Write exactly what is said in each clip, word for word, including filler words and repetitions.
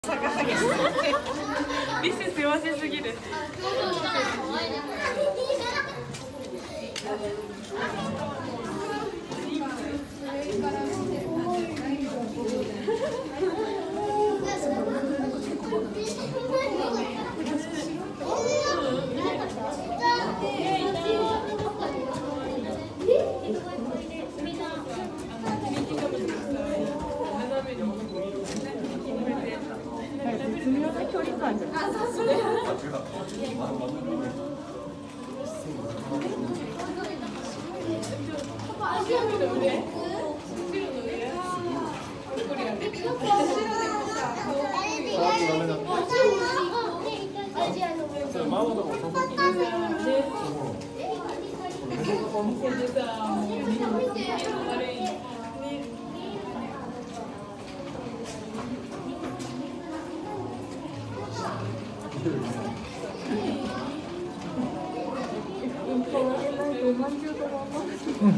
リスすわせすぎる。絶妙な距離感じゃない。お店でさ、もうみんな悪い。おまんじゅうとまんま。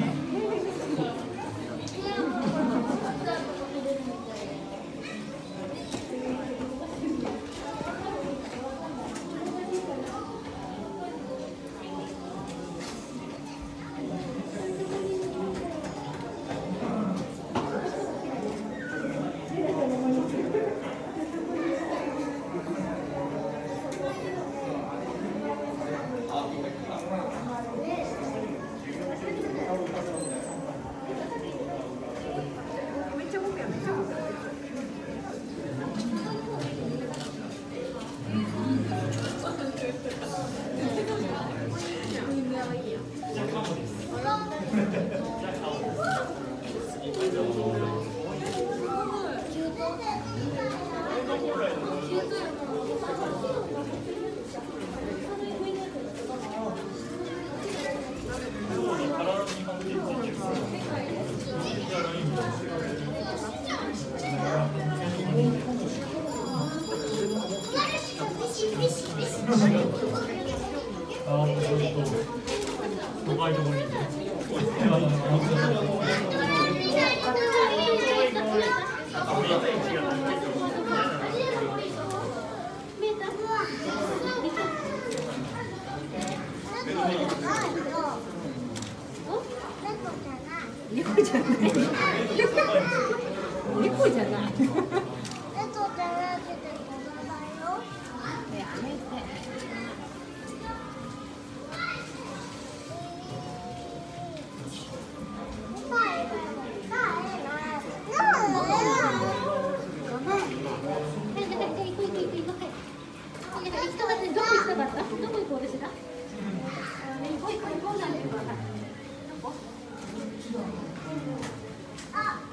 猫じゃない。猫じゃない。どこ行きたかった？どこ行こうとした？